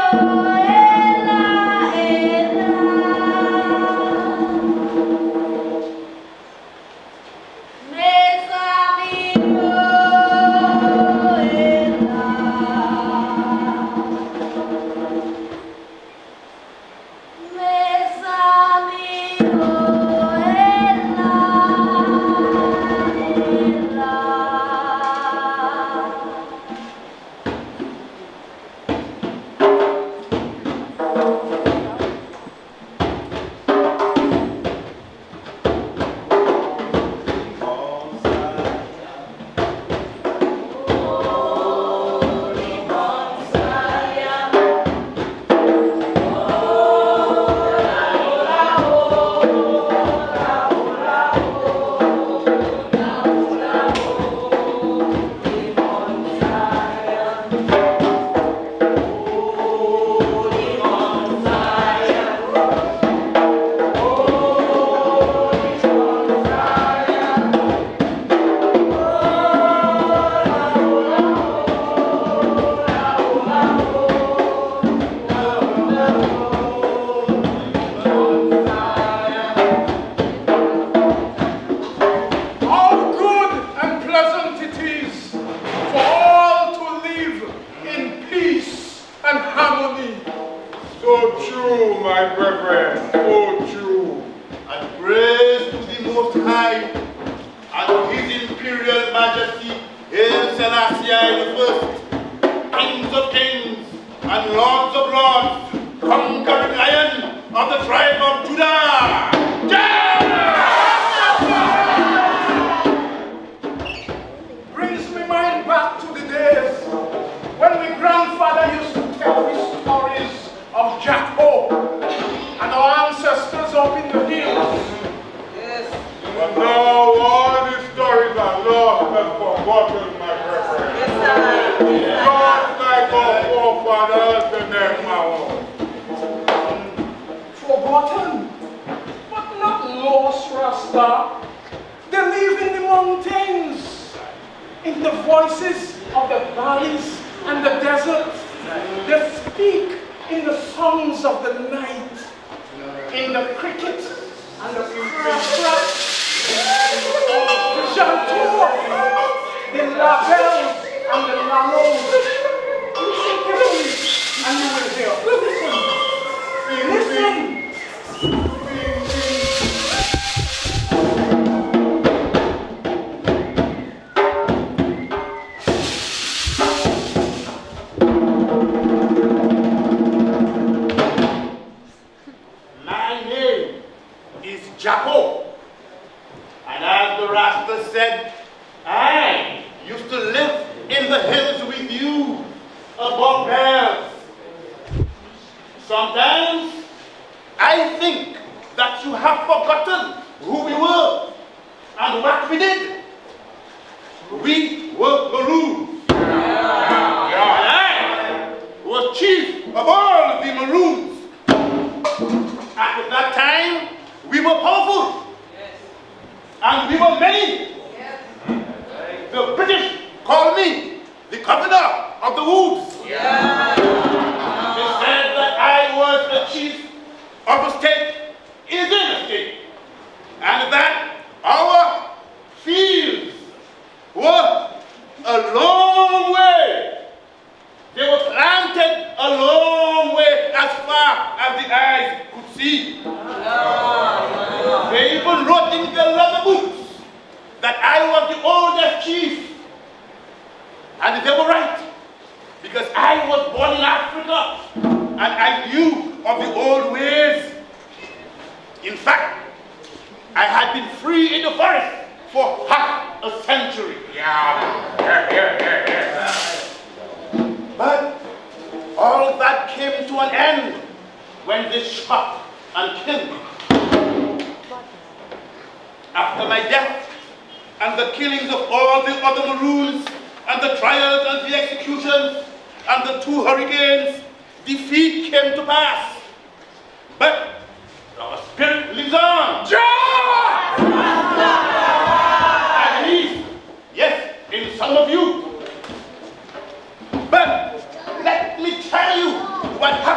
But let me tell you what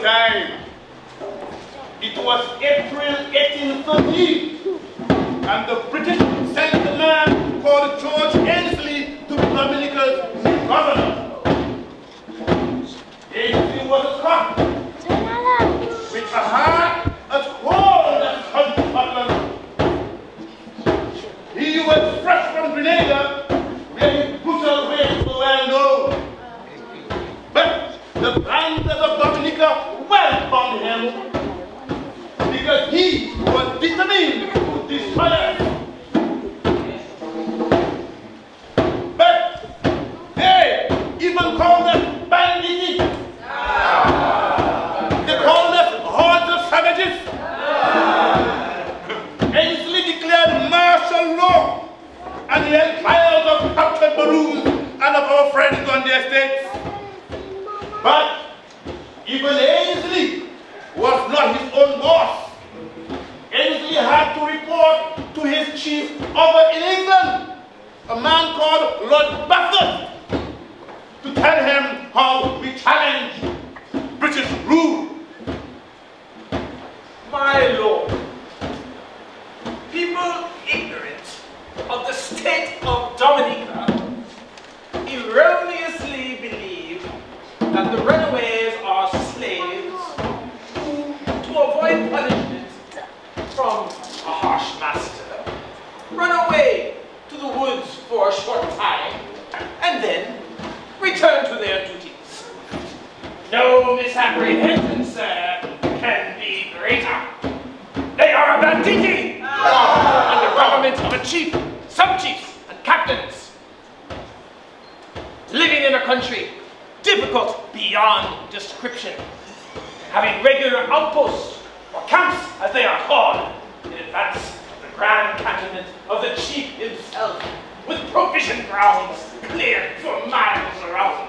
time. It was April 1813, and the British sent a man called George Ainsley to Dominica's new governor. Ainsley was a Scot, with a heart as cold as Scotland. He was fresh from Grenada, where his brutal ways were well known. But the Maroons of Dominica welcomed him because he was determined to destroy us. But they even called us bandits. They called us hordes of savages. Ainsley declared martial law and he held trials of captured Maroons and of our friends on the estates. But even Ainsley was not his own boss. Ainsley had to report to his chief over in England, a man called Lord Bathurst, to tell him how we challenge British rule. My lord, people ignorant of the state of Dominica erroneously believe that the runaways are slaves who, to avoid punishment from a harsh master, run away to the woods for a short time and then return to their duties. No misapprehension, sir, can be greater. They are a banditti under government of a chief, sub-chiefs, and captains, living in a country difficult beyond description, having regular outposts, or camps as they are called, in advance of the grand cantonment of the chief himself, with provision grounds cleared for miles around.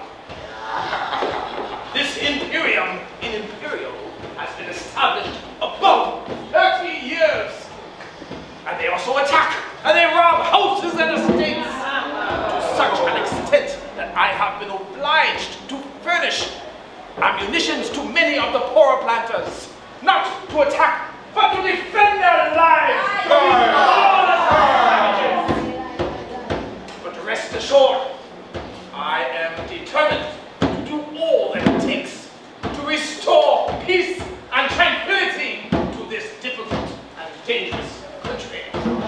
This imperium in Imperial has been established above 30 years, and they also attack and they rob houses and estates to such an extent that I have been obliged to furnish ammunitions to many of the poorer planters, not to attack, but to defend their lives from all savages. But rest assured, I am determined to do all that it takes to restore peace and tranquility to this difficult and dangerous country.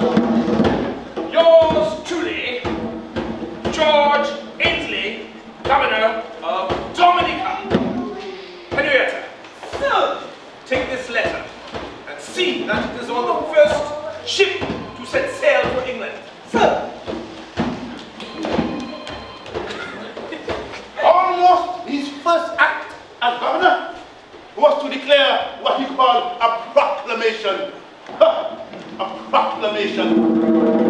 Yours truly, George Ainsley, Governor of Dominica. Henrietta, take this letter and see that it is on the first ship to set sail for England. Sir. Almost his first act as governor was to declare what he called a proclamation. A proclamation.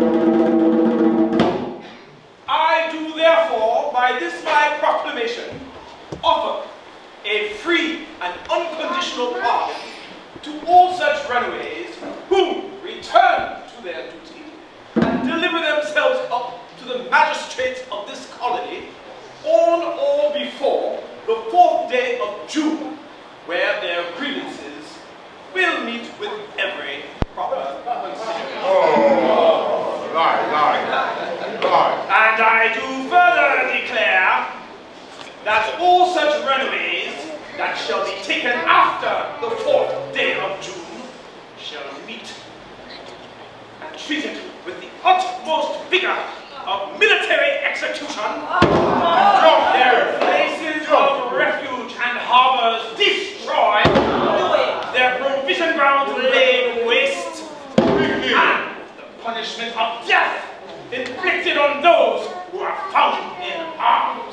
I do therefore, by this my proclamation, offer a free and unconditional pardon to all such runaways who return to their duty and deliver themselves up to the magistrates of this colony on or before the 4th day of June, where their grievances will meet with every proper consideration. Oh, right. And I do further declare that all such runaways that shall be taken after the 4th day of June shall meet and treated with the utmost vigor of military execution, their places of refuge and harbors destroyed, their provision grounds laid waste, and the punishment of death inflicted on those who are found in arms.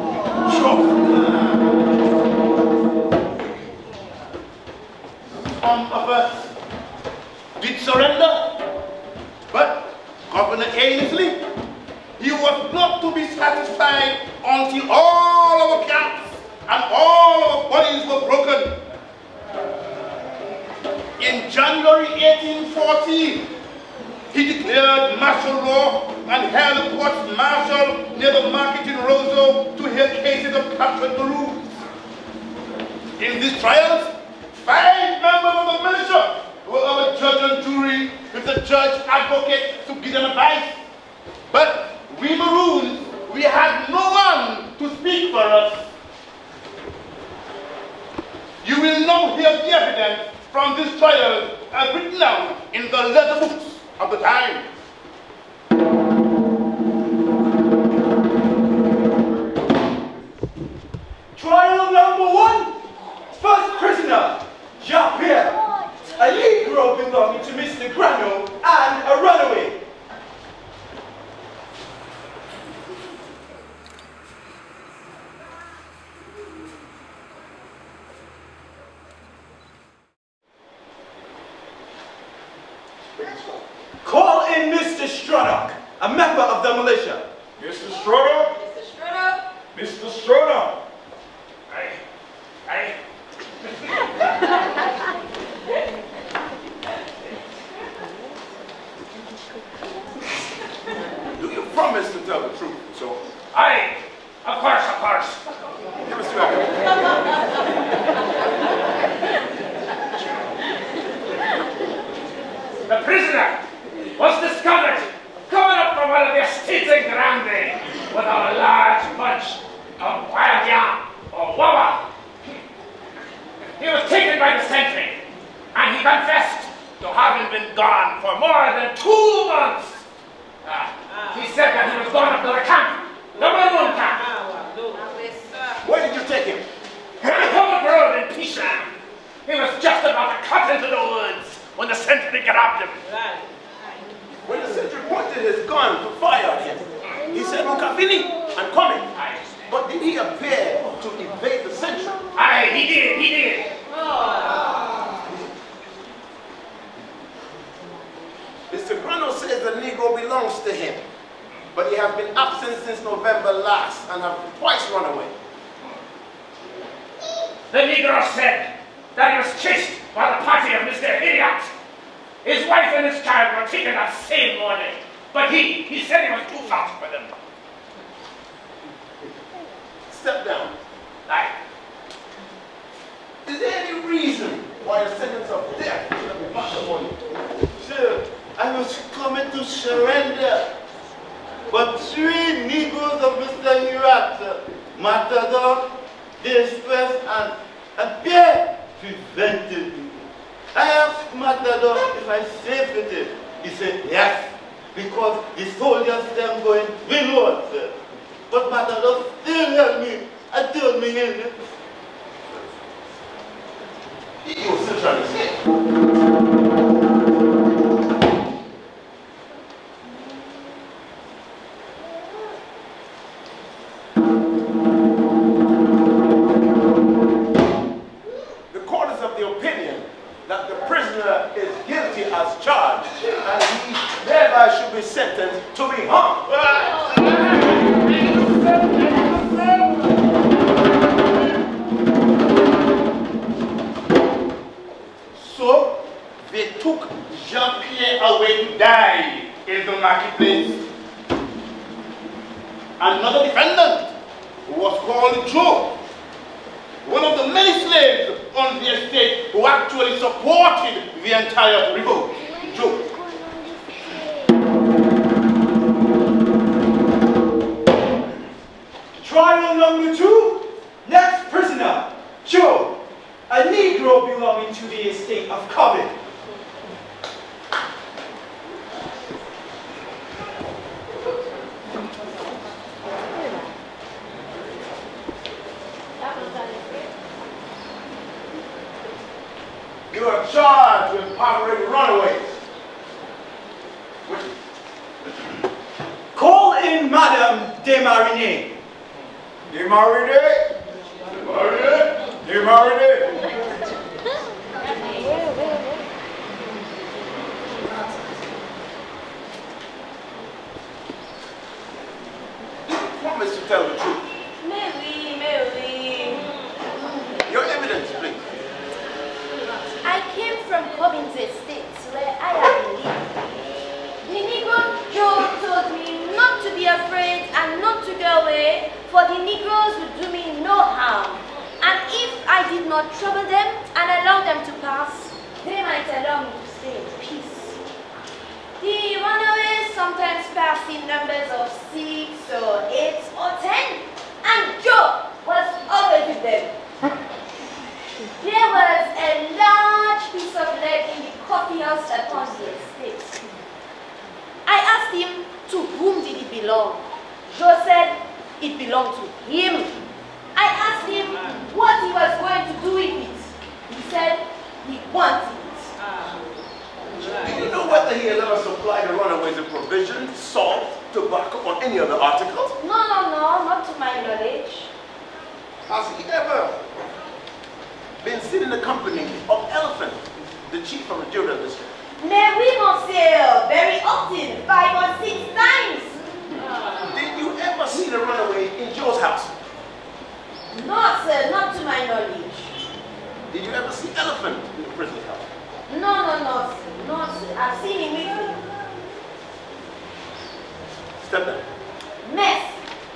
Some of us did surrender, but Governor Ainsley, he was not to be satisfied until all our camps and all our bodies were broken. In January 1814, he declared martial law and held courts martial near the market in Roseau to hear cases of captured Maroons. In these trials, 5 members of the militia were our judge and jury, with the judge advocate to give them advice. But we Maroons, we had no one to speak for us. You will now hear the evidence from this trial as written down in the letter books of the time. Trial number 1. First prisoner, Jean-Pierre, a Negro belonging to Mr. Grano and a runaway. Call in Mr. Stronach, a member of the militia. Mr. Schroeder? Mr. Schroeder? Mr. Schroeder? Aye. Do you promise to tell the truth, so? Aye. Of course, of course. Give us 2 hours. The prisoner was discovered coming up from one of the estates in Grande with a large bunch of wild yam or wawa. He was taken by the sentry and he confessed to having been gone for more than 2 months. He said that he was going up to the camp, the Maroon camp. Where did you take him? On the public road in Pishan. He was just about to cut into the woods when the sentry grabbed him. When the sentry pointed his gun to fire at him, he said, "Mukafini, I'm coming." Aye. But did he appear to evade the sentry? Aye, he did. Mr. Grano says the Negro belongs to him, but he has been absent since November last and have twice run away. The Negro said that he was chased by the party of Mr. Idiot. His wife and his child were taken that same morning, but he said he was too fast for them. Step down. Aye. Is there any reason why a sentence of death should have been passed upon you? Sir, I was coming to surrender, but 3 Negroes of Mr. Hirat, Matador, Distress, and Pierre prevented me. I asked Matador if I saved it. He said yes, because the soldiers them going reload, sir. But Matador still held me and turned me in. You were still trying to escape. The court is of the opinion that the prisoner is guilty as charged, and he thereby should be sentenced to be hung. So, they took Jean-Pierre away to die in the marketplace. Another defendant was called Joe, one of the many slaves on the estate who actually supported the entire revolt. Joe. Trial number 2. Next prisoner, Joe, a Negro belonging to the estate of Cobbin. You are charged with harboring runaways. Call in Madame Desmarinier. Desmarinier? Desmarinier? Promise to tell the truth. Mary. Your evidence, please. I came from Cobbin's estate where I have been living. The Negro Joe told me not to be afraid and not to go away, for the Negroes would do me no harm. And if I did not not trouble them and allow them to pass, they might allow me to stay in peace. The runaways sometimes pass in numbers of 6 or 8 or 10, and Joe was always with them. There was a large piece of lead in the coffee house upon the estate. I asked him to whom did it belong. Joe said it belonged to him. I asked him what he was going to do with it. He said he wanted it. Do you know whether he has ever supplied the runaways with provisions, salt, tobacco, or any other articles? No, not to my knowledge. Has he ever been seen in the company of Elephant, the chief of the Judah district? Mais oui, monsieur, very often, 5 or 6 times. Did you ever see the runaway in Joe's house? No, sir, not to my knowledge. Did you ever see Elephant in the prisoner's house? No, sir. I've seen him with me. Step down. Mess.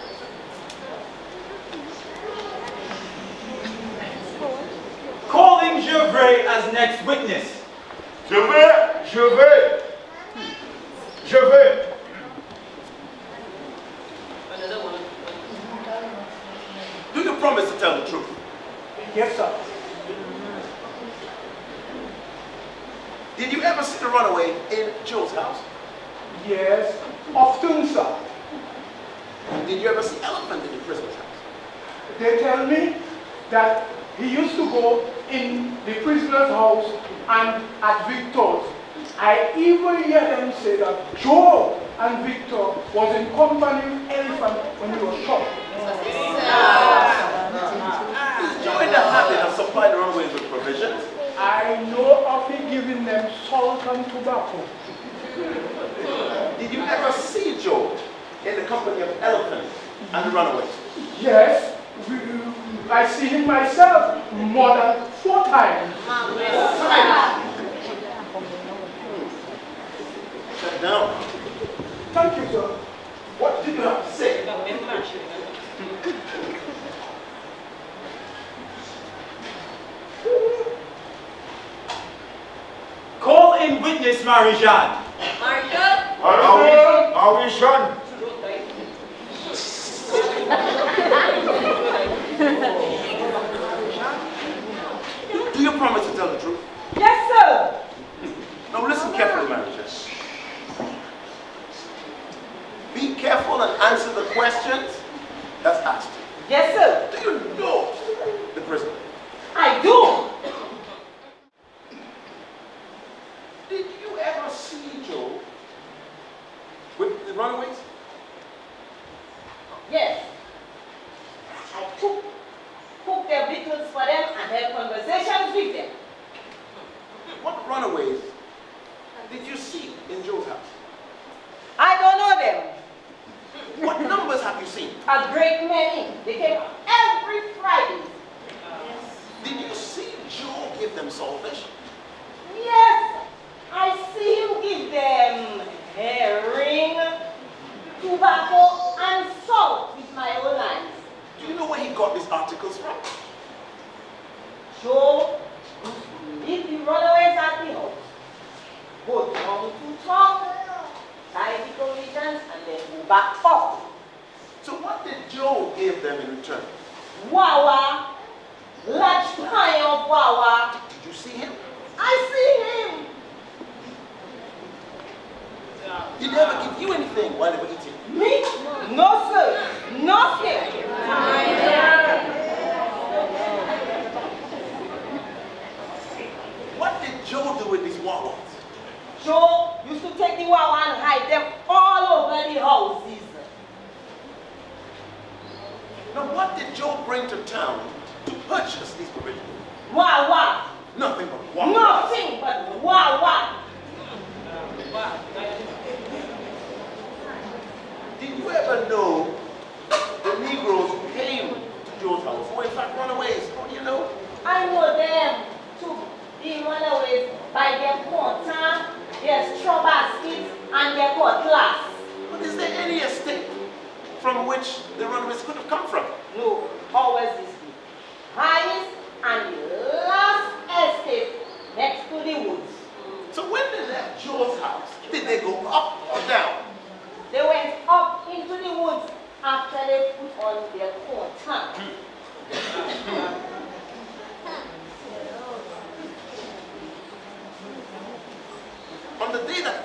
Calling Gervais as next witness. Gervais! Do you promise to tell the truth? Yes, sir. Did you ever see the runaway in Joe's house? Yes, often, sir. Did you ever see Elephant in the prisoner's house? They tell me that he used to go in the prisoner's house and at Victor's. I even hear them say that Joe and Victor was in company with Elephant when he was shot. Is Joe in the habit of supplying the runaways with provisions? I know of he giving them salt and tobacco. Did you ever see Joe in the company of Elephant and the runaways? Yes, I see him myself more than 4 times. Sit down. Thank you, sir. What did you have to say? Call in witness Marie-Jeanne. Marie-Jeanne! Do you promise to tell the truth? Yes, sir. Now listen carefully, Marie-Jeanne. Be careful and answer the questions that's asked. Yes, sir. Do you know the prisoner? I do. Did you ever see Joe with the runaways? Yes. I cooked their victuals for them and had conversations with them. What runaways did you see in Joe's house? I don't know them. What numbers have you seen? A great many. They came every Friday. Did you see Joe give them saltfish? Yes. I see him give them herring, tobacco, and salt with my own eyes. Do you know where he got these articles from? Joe used to leave the runaways at the house, go down to town, buy the provisions, and then go back up. So what did Joe give them in return? Wawa, large pie of wawa. Did you see him? I see him. Did they ever give you anything while they were eating? Me? No, sir. Nothing. What did Joe do with these wawas? Joe used to take the wawa and hide them all over the houses. Now what did Joe bring to town to purchase these provisions? Wawa. Nothing but wawas. Nothing but wawa. Did you ever know the Negroes who came to Joe's house were in fact runaways? How do you know? I know them to be runaways by their porter, their straw baskets, and their cutlass. But is there any estate from which the runaways could have come from? No, always is the highest and the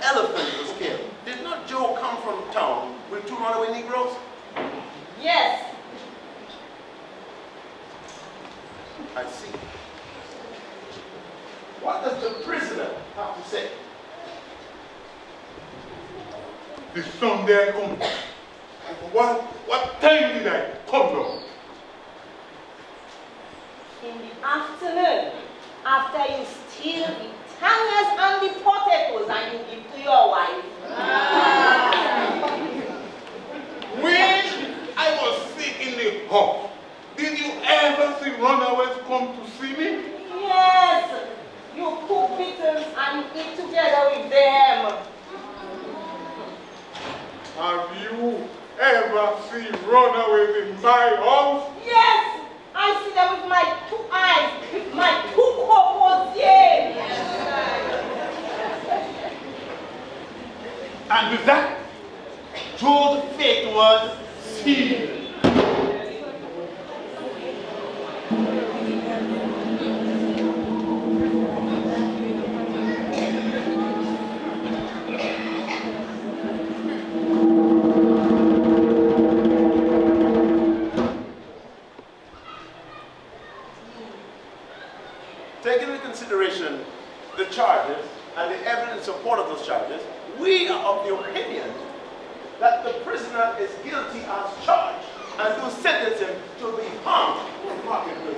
elephant was killed, did not Joe come from town with 2 runaway Negroes? Yes. I see. What does the prisoner have to say? The Sunday I come. What time did I come down? In the afternoon, after you steal the tangers and the potatoes and you give to your wife. When I was sick in the house, did you ever see runaways come to see me? Yes. You cook victims and you eat together with them. Have you ever seen runaways in my house? Yes. I see them with my 2 eyes, with my 2 corpus, yes. And with that, Joe's fate was sealed. Taking into consideration the charges and the evidence in support of those charges, we are of the opinion that the prisoner is guilty as charged and do sentence him to be hung in marketplace.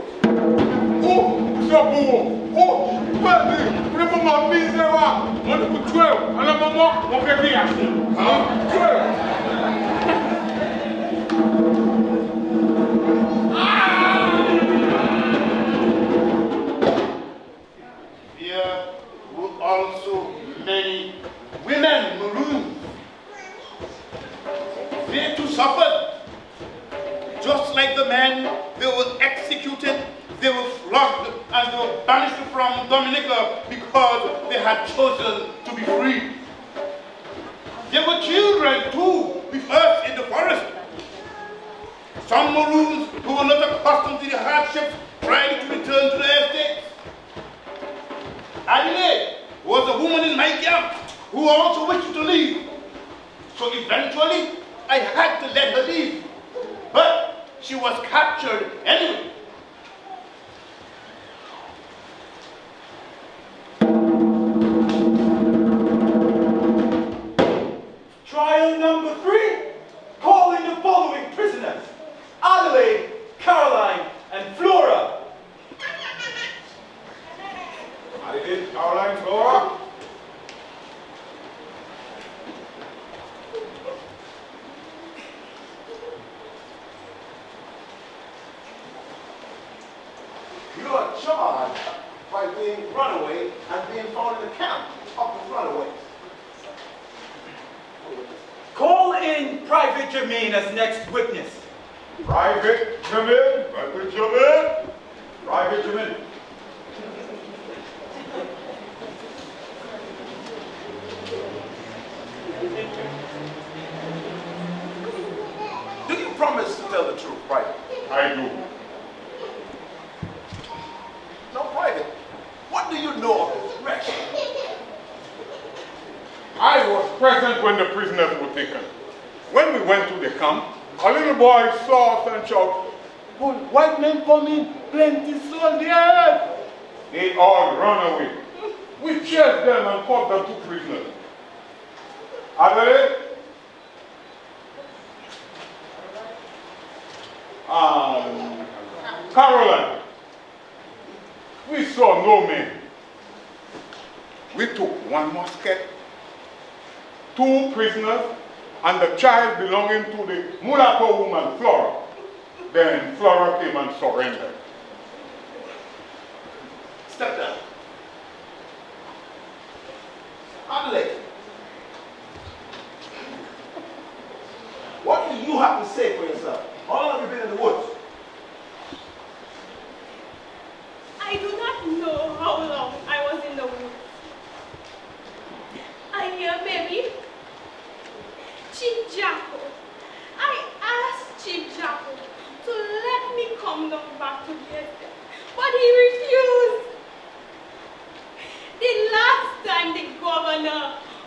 Oh, Sabo! Oh, baby! Remember my misery? On the 12, and I'm on my reaction. 12! There were also many women maroons. They too suffered. Just like the men, they were executed, they were flogged, and they were banished from Dominica because they had chosen to be free. There were children too with us in the forest. Some Maroons who were not accustomed to the hardships tried to return to their estates. Adelaide was a woman in my camp who also wished to leave. So eventually, I had to let her leave. But she was captured anyway. Trial number 3, calling the following prisoners: Adelaide, Caroline, and Flora. Adelaide, Caroline, Flora. You are charged by being runaway and being found in the camp of the runaways. Call in Private Jermaine as next witness. Private Jermaine, Private Jermaine, Private Jermaine. Do you promise to tell the truth, Private? I do. No, Private. What do you know of this wretch? I was present when the prisoners were taken. When we went to the camp, a little boy saw us and shouted, "Oh, white men coming, plenty soldiers!" They all ran away. We chased them and caught the 2 prisoners. Adelaide and Caroline, we saw no men. We took 1 musket, 2 prisoners, and the child belonging to the mulatto woman, Flora. Then Flora came and surrendered. Step down. Adelaide, what do you have to say for yourself? How long have you been in the woods? I do not know how long I was in the woods. I hear baby. Chief Jacko. I asked Chief Jacko to let me come down back to the estate, but he refused. The last time the governor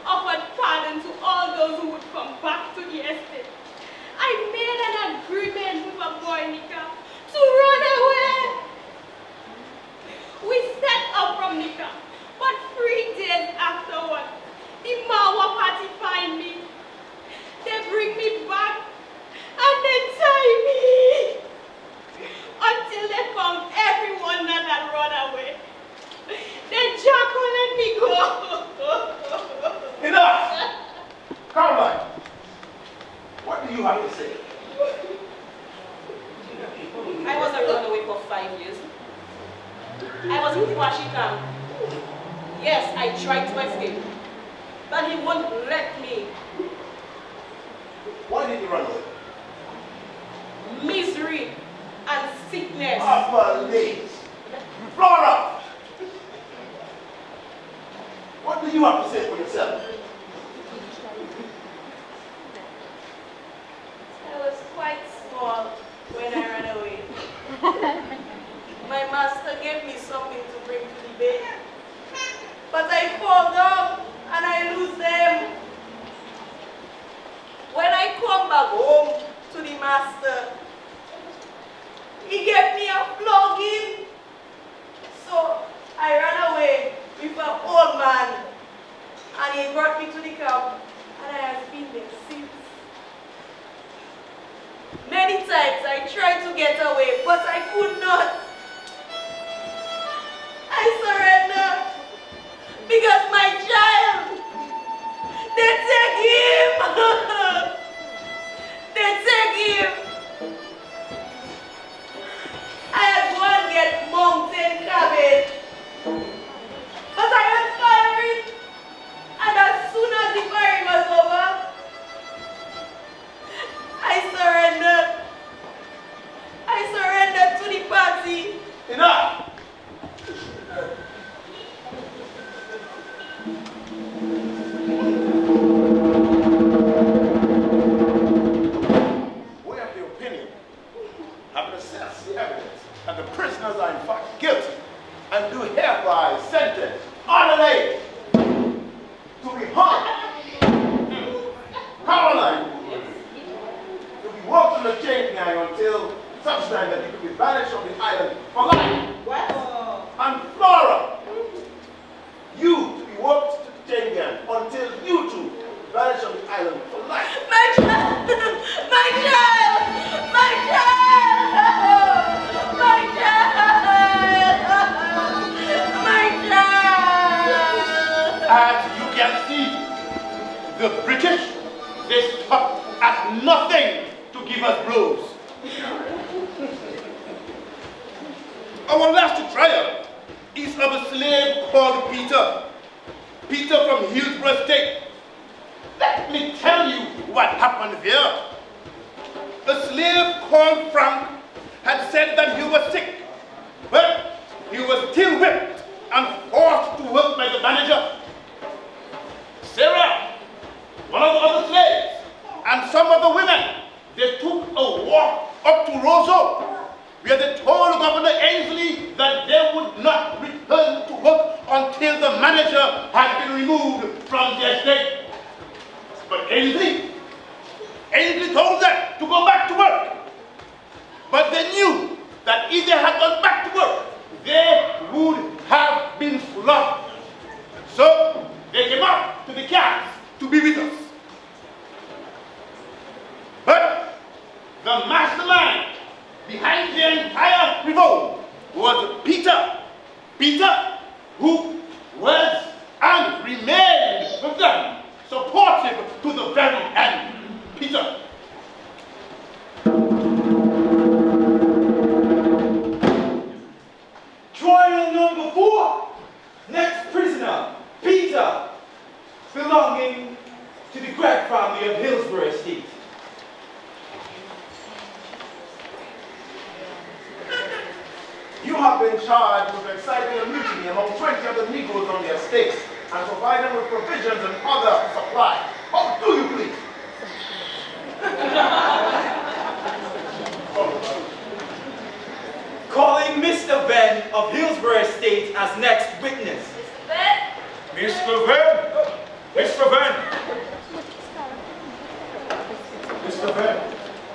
5 years. I was in Washington. Yes, I tried to escape, but he won't let me. Why did you run away? Misery and sickness. Police! Flora! What do you have to say for yourself? I was quite small when I ran away. My master gave me something to bring to the bed. But I fall down and I lose them. When I come back home to the master, he gave me a flogging. So I ran away with an old man and he brought me to the camp and I have been there since. Many times I tried to get away, but I could not. I surrendered because my child, they take him. They take him. I had to go and get mountain cabbage, but I was firing, and as soon as the firing was over, I surrendered. I surrendered to the party. Enough! We have the opinion, having assessed the evidence, that the prisoners are in fact guilty and do hereby sentence on an age to be hung. Caroline, to be worked on the chain gang until such time that you could be banished from the island for life. What? And Flora, you to be worked to the chain gang until you two vanish from the island for life. My child! My child! My child! My child! My child! As you can see, the British, they stopped at nothing to give us blows. Our last trial is of a slave called Peter. Peter from Hillsborough State. Let me tell you what happened there. A slave called Frank had said that he was sick, but he was still whipped and forced to work by the manager. Sarah, one of the other slaves, and some of the women, they took a walk up to Roseau, where they told Governor Ainsley that they would not return to work until the manager had been removed from the estate. But Ainsley told them to go back to work. But they knew that if they had gone back to work, they would have been flogged. So they came up to the camp to be with us. But the mastermind behind the entire revolt was Peter. Peter, who was and remained with them, supportive to the very end. Peter. Trial number 4. Next prisoner, Peter, belonging to the Gregg family of Hillsborough Estate. You have been charged with exciting a mutiny among 20 of the Negroes on the estate and provide them with provisions and other supplies. How do you please? Calling Mr. Venn of Hillsborough Estate as next witness. Mr. Venn? Mr. Venn! Mr. Venn! Mr. Venn!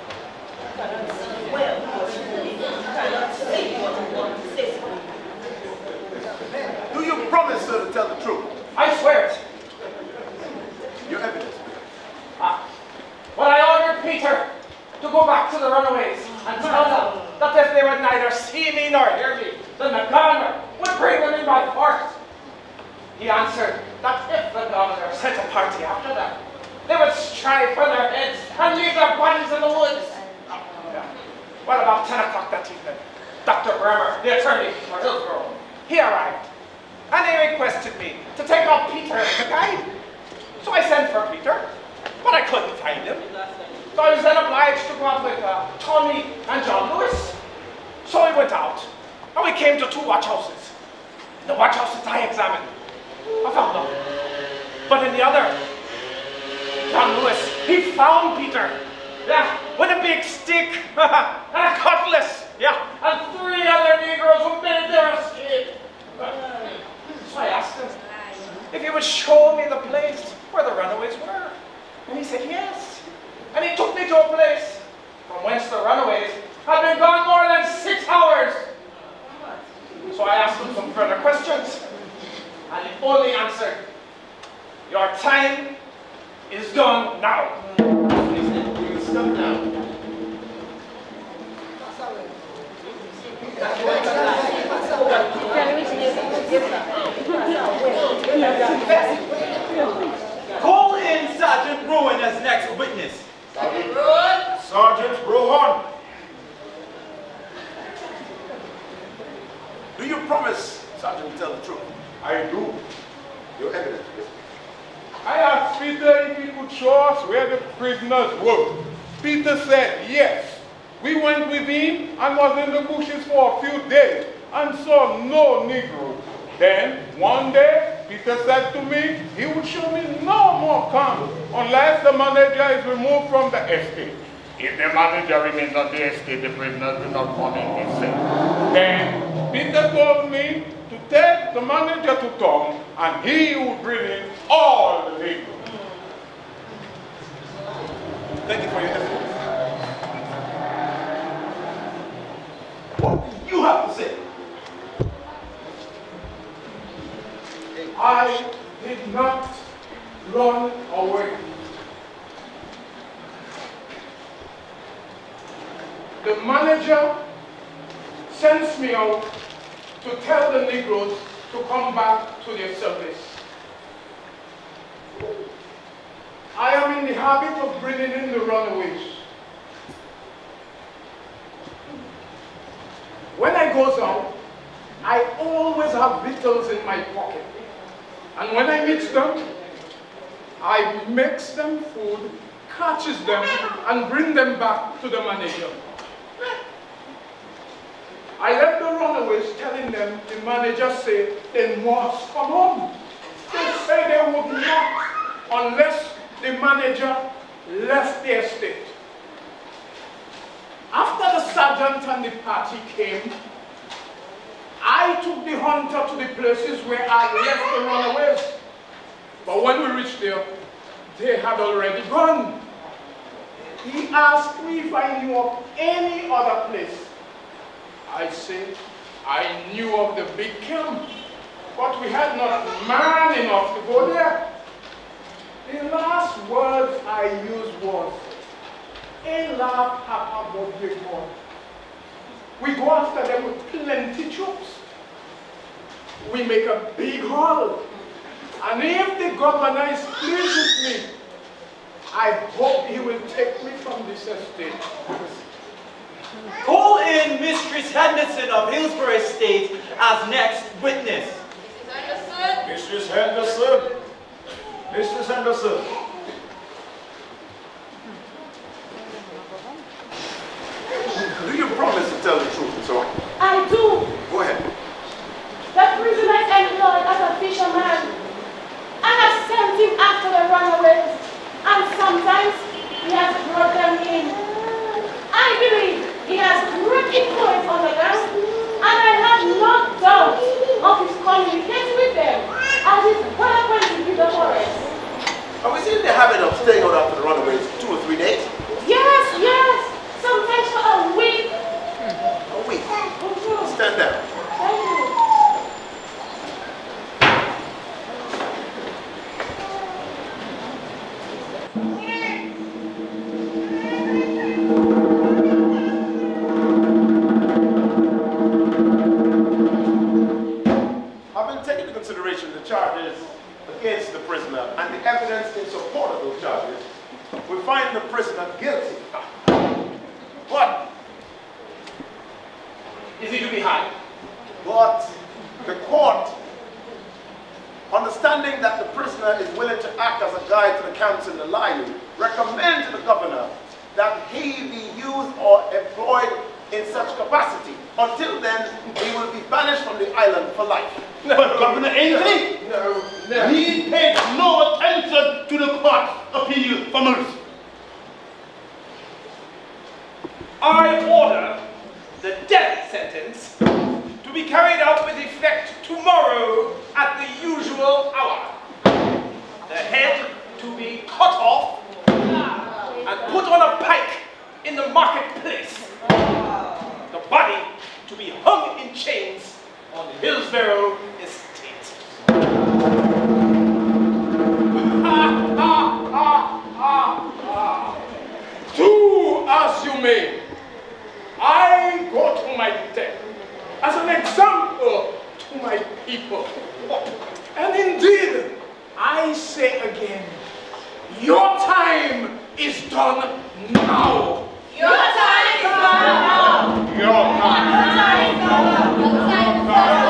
Do you promise, sir, to tell the truth? I swear it. Your evidence. Well, I ordered Peter to go back to the runaways and tell them that if they would neither see me nor hear me, then the governor would bring them in by force. He answered that if the governor sent a party after them, they would strive for their heads and leave their bodies in the woods. Well, about 10 o'clock that evening, Dr. Bremer, the attorney for Hillsborough, he arrived, and he requested me to take out Peter as a guide. So I sent for Peter, but I couldn't find him. So I was then obliged to go out with Tommy and John Lewis. So we went out, and we came to 2 watch houses. In the watch house that I examined, I found nothing. But in the other, John Lewis, he found Peter. Yeah, with a big stick and a cutlass. Yeah, and 3 other Negroes who made their escape. So I asked him if he would show me the place where the runaways were. And he said yes. And he took me to a place from whence the runaways had been gone more than 6 hours. So I asked him some further questions. And he only answered, "Your time is done now." He said, "You can stop now." Call in Sergeant Rowan as next witness. Sergeant Rowan. Sergeant Rowan. Do you promise, Sergeant, to tell the truth? I do. Your evidence, please. I asked Peter if he could show us where the prisoners were. Peter said yes. We went with him and was in the bushes for a few days and saw no Negro. Then, one day, Peter said to me he would show me no more camp unless the manager is removed from the estate. If the manager remains on the estate, the prisoners will not come in, he said. Then, Peter told me to take the manager to town and he would bring in all the Negroes. Thank you for your evidence. What do you have to say? I did not run away. The manager sends me out to tell the Negroes to come back to their service. I am in the habit of bringing in the runaways. When I goes out, I always have victuals in my pocket. And when I mix them, I mix them food, catches them, and bring them back to the manager. I left the runaways telling them the manager said they must come home. They say they would not unless the manager left the estate. After the sergeant and the party came, I took the hunter to the places where I left the runaways. But when we reached there, they had already gone. He asked me if I knew of any other place. I said I knew of the big camp, but we had not man enough to go there. The last words I used was, "Ela Papa Bodwekon." We go after them with plenty troops. We make a big haul. And if the governor is pleased with me, I hope he will take me from this estate. Call in Mistress Henderson of Hillsborough Estate as next witness. Mistress Henderson. Mistress Henderson. Do you promise to tell the truth and so on? I do. Go ahead. The prisoner is employed as a fisherman. I have sent him after the runaways, and sometimes he has brought them in. I believe he has great influence on the land, and I have no doubt of his communication with them, as is well acquainted with the forest. Are we still in the habit of staying out after the runaways 2 or 3 days? Yes, yes. Sometimes for a week. A week. Stand down. Thank you. Having taken into consideration the charges against the prisoner and the evidence in support of those charges, we find the prisoner guilty. But Is he to be hanged? But the court, understanding that the prisoner is willing to act as a guide to the camps in the line, recommend to the governor that he be used or employed in such capacity. Until then, he will be banished from the island for life. But Governor Ainsley, he paid no attention to the court's appeal for mercy. I order the death sentence to be carried out with effect tomorrow at the usual hour. The head to be cut off and put on a pike in the marketplace. The body to be hung in chains on Hillsborough Estate. Do as you may. I go to my death as an example to my people. And indeed, I say again, your time is done now. Your time is done now. Your time is done now.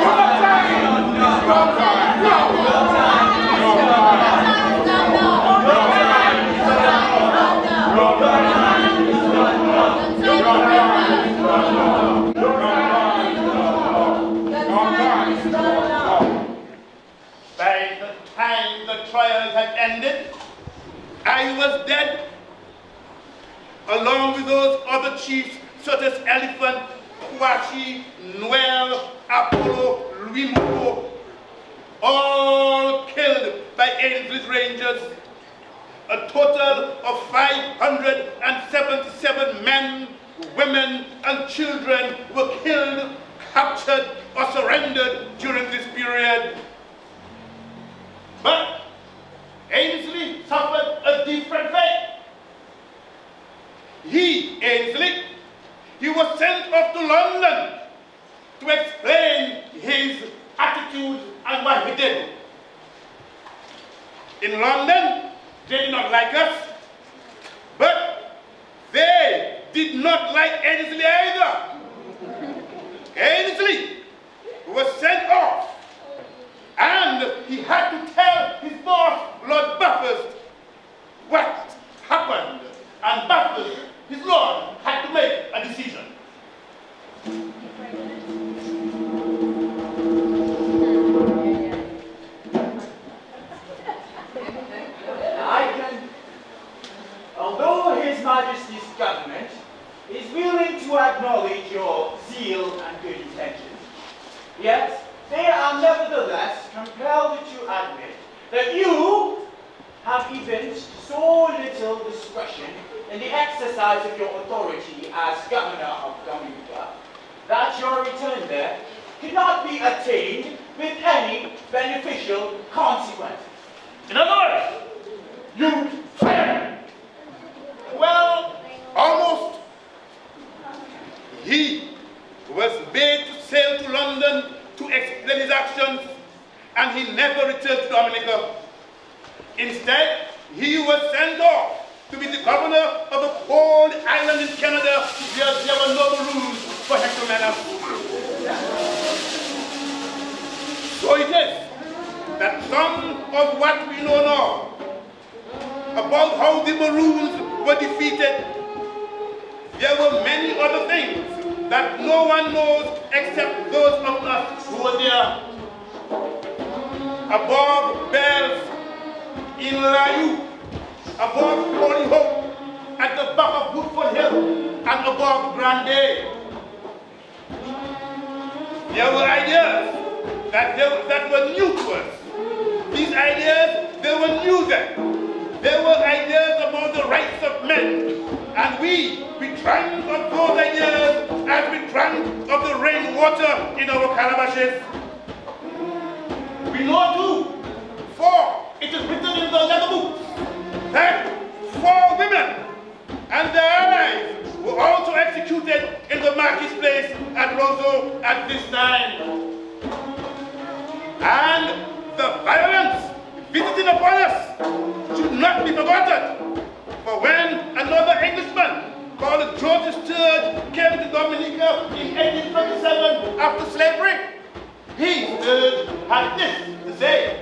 By the time the trials had ended, I was dead, along with those other chiefs such as Elephant, Kwashi, Noel, Apollo, Louis Mouko, all killed by Ainsley's Rangers. A total of 577 men, women, and children were killed, captured, or surrendered during this period. But Ainsley suffered a different fate. Ainsley, he was sent off to London to explain his attitude and what he did. In London, they did not like us, but they did not like Ainsley either. Ainsley was sent off, and he had to tell his boss, Lord Bathurst, what happened, and Bathurst, his lord, had to make a decision. Although His Majesty's government is willing to acknowledge your zeal and good intentions, yet they are nevertheless compelled to admit that you have evinced so little discretion in the exercise of your authority as Governor of Dominica that your return there cannot be attained with any beneficial consequence. In other words, you failed. Well, almost. He was made to sail to London to explain his actions, and he never returned to Dominica. Instead, he was sent off to be the governor of a cold island in Canada where there were no rules for hectomania. So it is that some of what we know now about how the Maroons were defeated, there were many other things that no one knows except those of us who were there. Above Bells, in Layu, above Holy Hope, at the back of Woodford Hill, and above Grande. There were ideas that were new to us. These ideas, they were new then. There were ideas about the rights of men, and we drank of those ideas as we drank of the rainwater in our calabashes. We know too, for it is written in the letter books, that 4 women and their allies were also executed in the marketplace at Roseau at this time. And the violence visiting upon us should not be forgotten. For when another Englishman called George III came to Dominica in 1827, had this to say.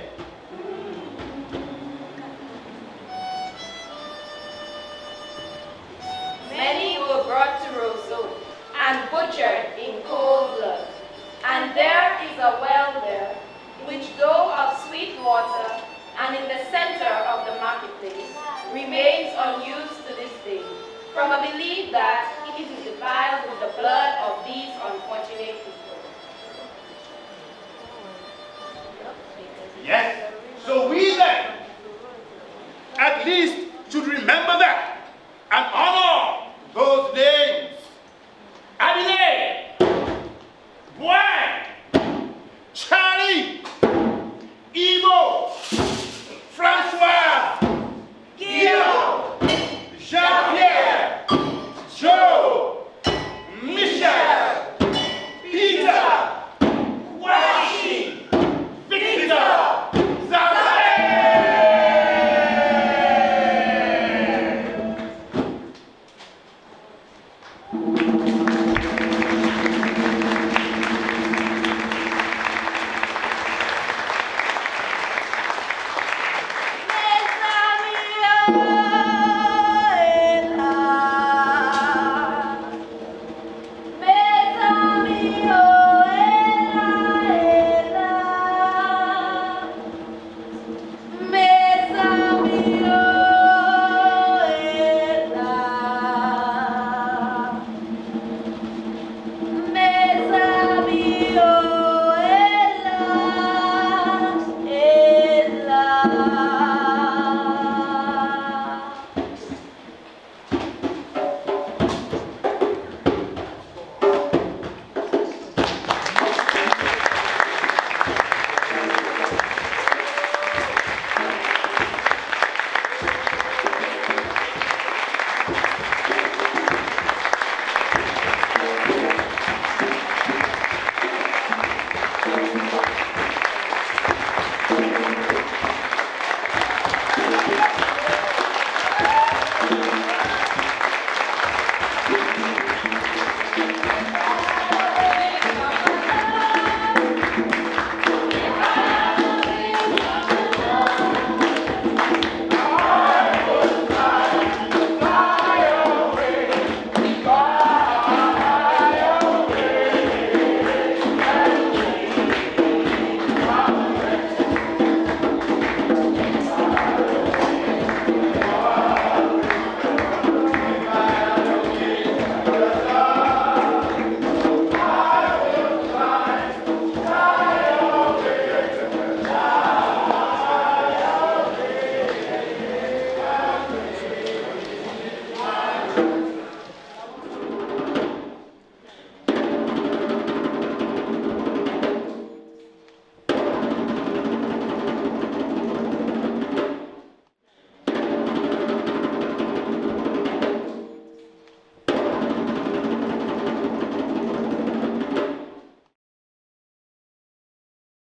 Many were brought to Roseau and butchered in cold blood. And there is a well there, which though of sweet water, and in the center of the marketplace, remains unused to this day, from a belief that it is defiled with the blood of these